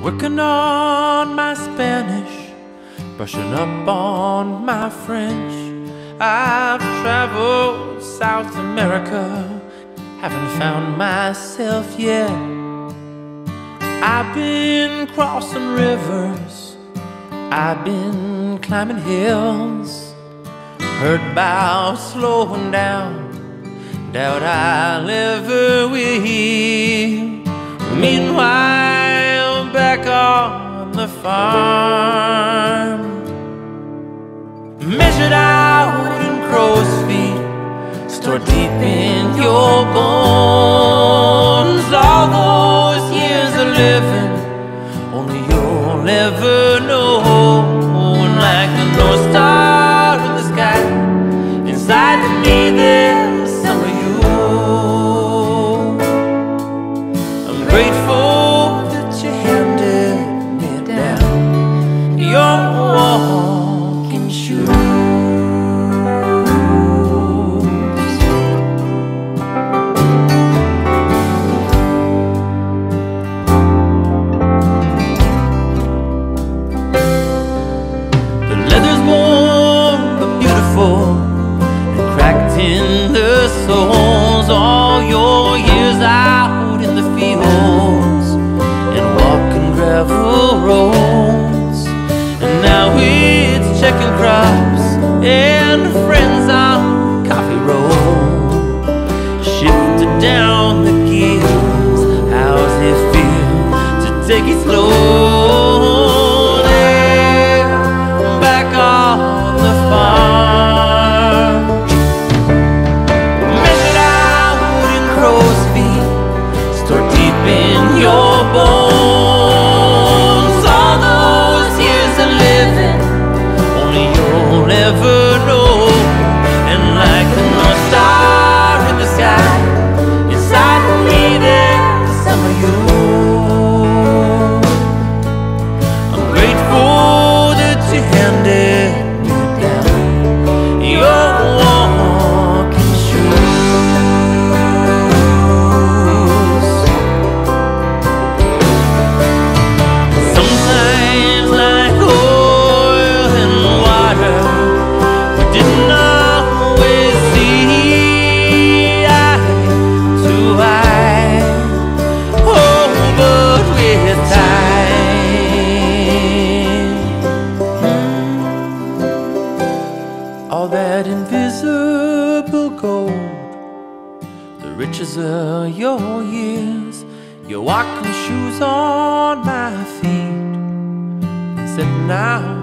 Working on my Spanish, brushing up on my French. I've traveled South America, haven't found myself yet. I've been crossing rivers, I've been climbing hills, heard about slowing down, doubt I'll ever will. Meanwhile, back on the farm, measured out in crow's feet, stored deep in your bones. All those years of living, only you'll ever know. And like the North Star in the sky, inside of me there's some of you. I'm grateful that you handed me down your walking shoes. The leather's warm but beautiful and cracked in the soles. All your years out in the fields and walking gravel roads, and now it's checking crops and friends on Coffee Road. Shifted down the gears, how's it feel to take it slowly back on the farm? Measured out in crow's feet, stored deep in your bones. All those years of living, only you'll ever know. And like the North Star in the sky, inside of me there's some of you. I'm grateful that you handed me down your walking shoes. Sometimes like oil and water, we didn't always see eye to eye. Oh, but with time, all that invisible gold, the riches of your years, your walking shoes on my feet, and said now